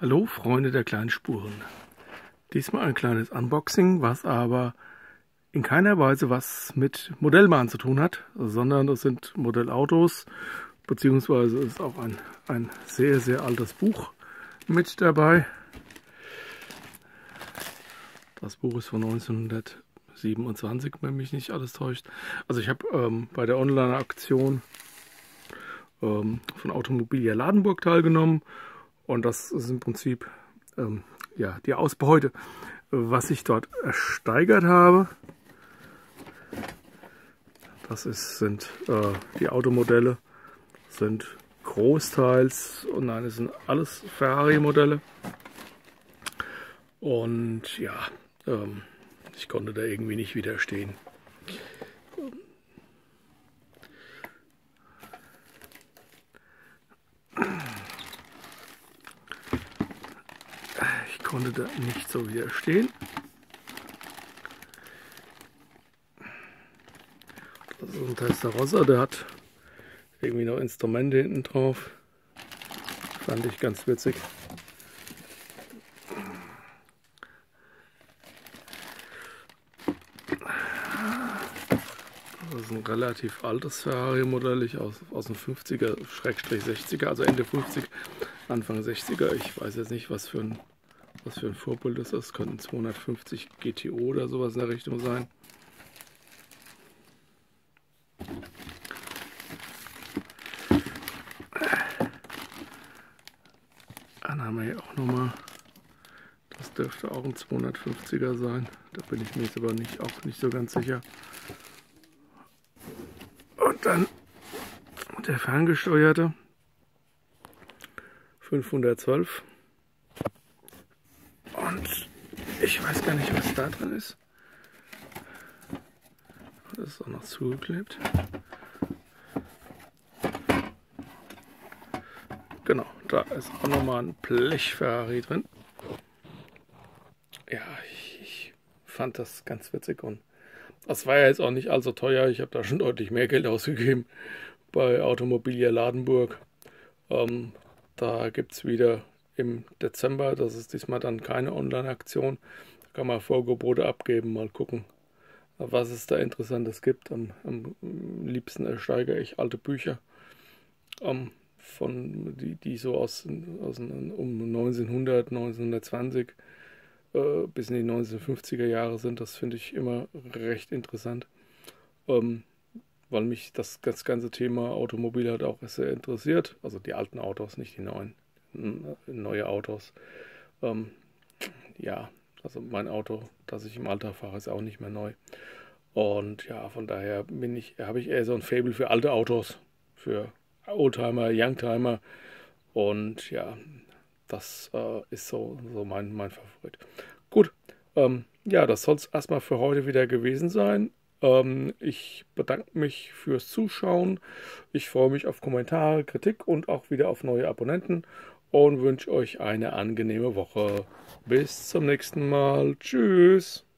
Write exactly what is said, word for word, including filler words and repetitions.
Hallo Freunde der kleinen Spuren. Diesmal ein kleines Unboxing, was aber in keiner Weise was mit Modellbahn zu tun hat, sondern das sind Modellautos, beziehungsweise ist auch ein, ein sehr, sehr altes Buch mit dabei. Das Buch ist von neunzehnhundertsiebenundzwanzig, wenn mich nicht alles täuscht. Also ich habe ähm, bei der Online-Aktion ähm, von Automobilia Ladenburg teilgenommen. Und das ist im Prinzip ähm, ja, die Ausbeute, was ich dort ersteigert habe. Das ist, sind äh, die Automodelle, sind großteils, und nein, es sind alles Ferrari-Modelle. Und ja, ähm, ich konnte da irgendwie nicht widerstehen. Ich konnte da nicht so widerstehen. Das ist ein Testarossa, der hat irgendwie noch Instrumente hinten drauf. Fand ich ganz witzig. Das ist ein relativ altes Ferrari-Modell, ich aus, aus den fünfziger, sechziger, also Ende fünfzig, Anfang sechziger. Ich weiß jetzt nicht, was für ein, was für ein Vorbild das ist. Könnten zweihundertfünfzig G T O oder sowas in der Richtung sein. Dann haben wir hier auch nochmal, das dürfte auch ein zweihundertfünfziger sein. Da bin ich mir jetzt aber nicht, auch nicht so ganz sicher. Und dann der ferngesteuerte fünfhundertzwölf. Und ich weiß gar nicht, was da drin ist. Das ist auch noch zugeklebt. Genau, da ist auch nochmal ein Blech-Ferrari drin. Ja, ich, ich fand das ganz witzig und das war ja jetzt auch nicht allzu teuer. Ich habe da schon deutlich mehr Geld ausgegeben bei Automobilia Ladenburg. Ähm, da gibt es wieder im Dezember, das ist diesmal dann keine Online-Aktion. Da kann man Vorgebote abgeben, mal gucken, was es da Interessantes gibt. Am, am liebsten ersteigere ich alte Bücher, ähm, von, die, die so aus, aus um neunzehnhundert, neunzehnhundertzwanzig äh, bis in die neunzehnhundertfünfziger Jahre sind. Das finde ich immer recht interessant, ähm, weil mich das, das ganze Thema Automobil halt auch sehr interessiert. Also die alten Autos, nicht die neuen, neue Autos. Ähm, ja, also mein Auto, das ich im Alltag fahre, ist auch nicht mehr neu. Und ja, von daher bin ich, habe ich eher so ein Faible für alte Autos, für Oldtimer, Youngtimer. Und ja, das äh, ist so, so mein, mein Favorit. Gut, ähm, ja, das soll es erstmal für heute wieder gewesen sein. Ähm, ich bedanke mich fürs Zuschauen. Ich freue mich auf Kommentare, Kritik und auch wieder auf neue Abonnenten und wünsche euch eine angenehme Woche. Bis zum nächsten Mal. Tschüss.